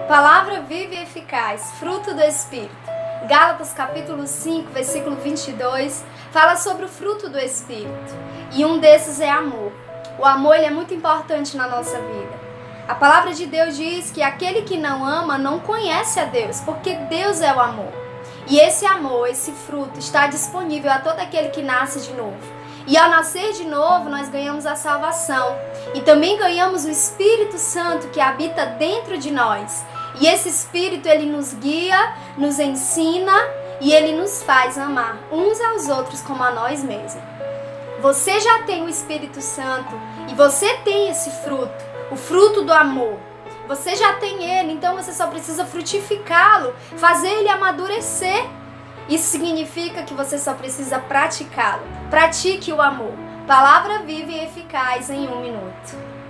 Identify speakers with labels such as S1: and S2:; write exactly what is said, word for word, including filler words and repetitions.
S1: Palavra viva e eficaz, fruto do Espírito. Gálatas capítulo cinco, versículo vinte e dois, fala sobre o fruto do Espírito. E um desses é amor. O amor ele é muito importante na nossa vida. A palavra de Deus diz que aquele que não ama não conhece a Deus, porque Deus é o amor. E esse amor, esse fruto, está disponível a todo aquele que nasce de novo. E ao nascer de novo, nós ganhamos a salvação. E também ganhamos o Espírito Santo que habita dentro de nós. E esse Espírito, ele nos guia, nos ensina e ele nos faz amar uns aos outros como a nós mesmos. Você já tem o Espírito Santo e você tem esse fruto, o fruto do amor. Você já tem ele, então você só precisa frutificá-lo, fazer ele amadurecer. Isso significa que você só precisa praticá-lo. Pratique o amor. Palavra viva e eficaz em um minuto.